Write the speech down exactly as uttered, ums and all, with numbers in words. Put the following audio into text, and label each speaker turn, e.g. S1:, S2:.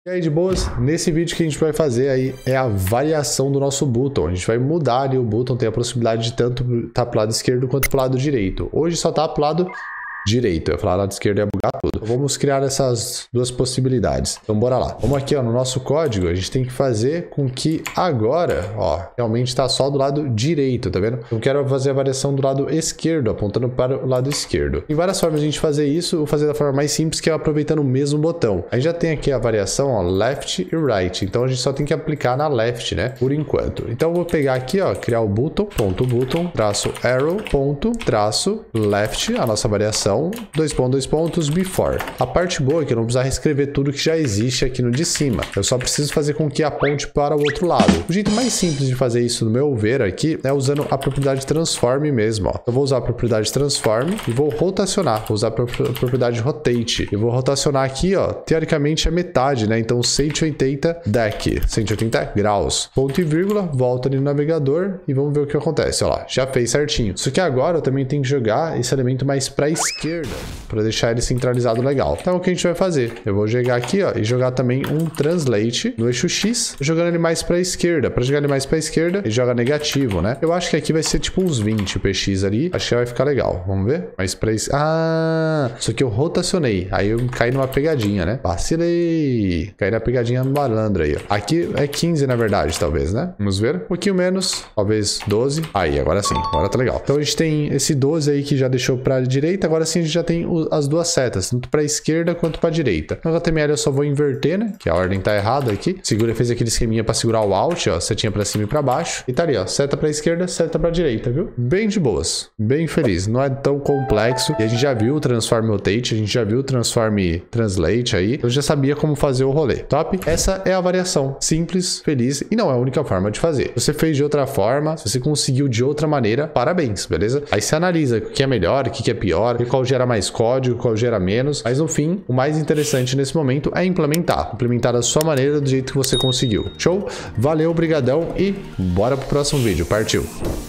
S1: E aí, de boas? Nesse vídeo que a gente vai fazer aí é a variação do nosso button. A gente vai mudar ali o button, tem a possibilidade de tanto estar pro lado esquerdo quanto pro lado direito. Hoje só tá pro lado direito, eu ia falar lado esquerdo ia bugar tudo. Vamos criar essas duas possibilidades. Então bora lá. Vamos aqui, ó, no nosso código, a gente tem que fazer com que agora, ó, realmente está só do lado direito, tá vendo? Eu quero fazer a variação do lado esquerdo, apontando para o lado esquerdo. Tem várias formas de a gente fazer isso, vou fazer da forma mais simples, que é aproveitando o mesmo botão. A gente já tem aqui a variação, ó, left e right, então a gente só tem que aplicar na left, né, por enquanto. Então eu vou pegar aqui, ó, criar o button, ponto button, traço arrow, ponto, traço left, a nossa variação, dois pontos, dois pontos, before. A parte boa é que eu não precisar reescrever tudo que já existe aqui no de cima. Eu só preciso fazer com que aponte para o outro lado. O jeito mais simples de fazer isso, no meu ver aqui, é usando a propriedade transform mesmo, ó. Eu vou usar a propriedade transform e vou rotacionar. Vou usar a propriedade rotate. Eu vou rotacionar aqui, ó, teoricamente a metade, né? Então cento e oitenta deck, cento e oitenta graus. Ponto e vírgula, volta ali no navegador e vamos ver o que acontece, ó lá. Já fez certinho. Só que agora eu também tenho que jogar esse elemento mais para a esquerda, para deixar ele centralizado legal. Então o que a gente vai fazer? Eu vou jogar aqui, ó, e jogar também um translate no eixo X, jogando ele mais para a esquerda. Para jogar ele mais para a esquerda, ele joga negativo, né? Eu acho que aqui vai ser tipo uns vinte P X ali. Acho que vai ficar legal. Vamos ver? Mais para es... Ah, isso aqui eu rotacionei. Aí eu caí numa pegadinha, né? Vacilei. Caí na pegadinha no malandro aí, ó. Aqui é quinze, na verdade, talvez, né? Vamos ver. Um pouquinho menos, talvez doze. Aí, agora sim. Agora tá legal. Então a gente tem esse doze aí que já deixou para a direita. Agora sim a gente já tem as duas setas, tanto para a esquerda quanto para a direita. No H T M L eu só vou inverter, né? Que a ordem tá errada aqui. Segura, fez aquele esqueminha para segurar o Alt, ó, setinha para cima e para baixo. E tá ali, ó, seta para a esquerda, seta para a direita, viu? Bem de boas, bem feliz. Não é tão complexo. E a gente já viu o Transform Rotate, a gente já viu o Transform Translate aí. Eu já sabia como fazer o rolê. Top? Essa é a variação. Simples, feliz e não é a única forma de fazer. Se você fez de outra forma, se você conseguiu de outra maneira, parabéns, beleza? Aí você analisa o que é melhor, o que é pior, qual gera mais código, qual gera menos, mas no fim, o mais interessante nesse momento é implementar, implementar da sua maneira, do jeito que você conseguiu. Show? Valeu, brigadão e bora pro próximo vídeo. Partiu!